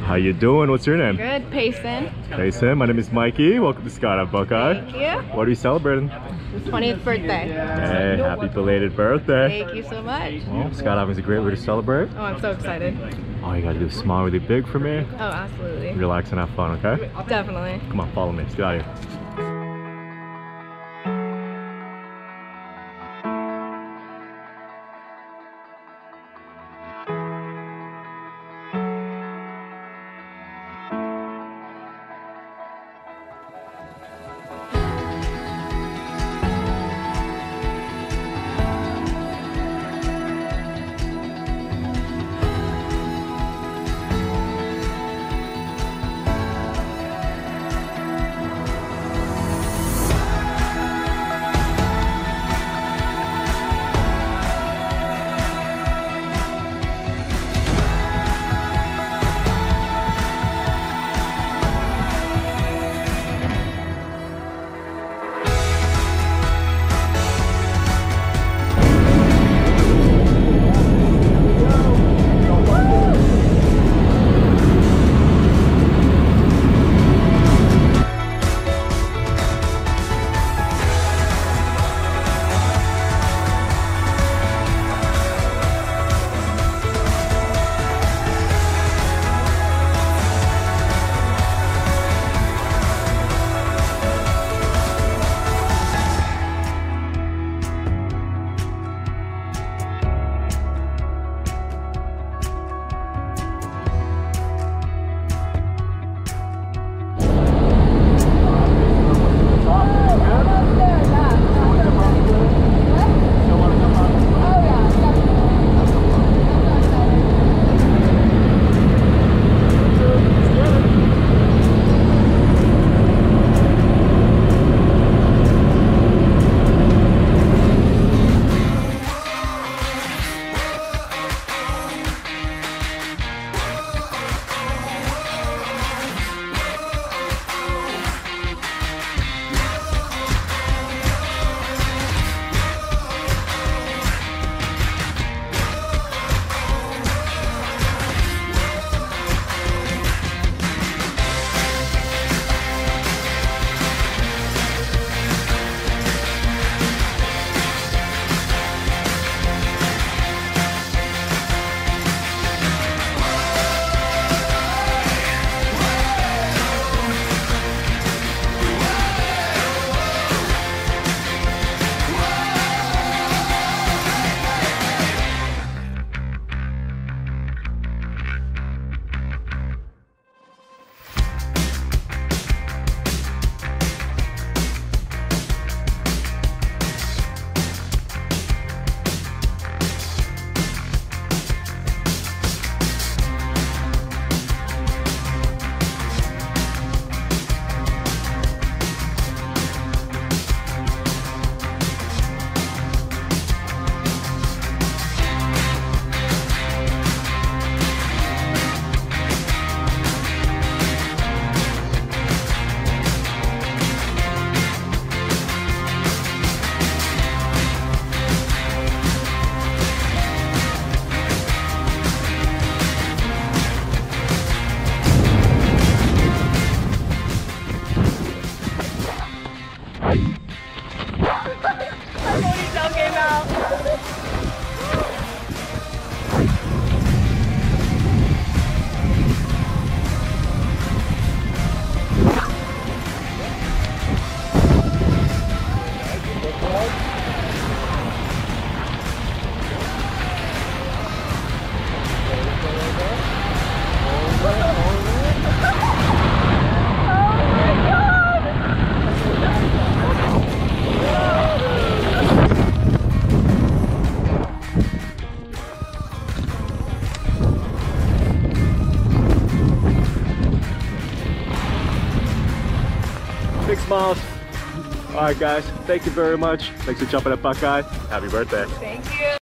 How you doing? What's your name? Good, Payson. Payson. My name is Mikey. Welcome to Skydive Buckeye. Thank you. What are you celebrating? 20th birthday. Hey, happy belated birthday. Thank you so much. Well, skydiving is a great way to celebrate. Oh, I'm so excited. All you gotta do is smile really big for me. Oh, absolutely. Relax and have fun, okay? Definitely. Come on, follow me. Let's get out of here. Big smiles. All right, guys. Thank you very much. Thanks for jumping at Buckeye. Happy birthday. Thank you.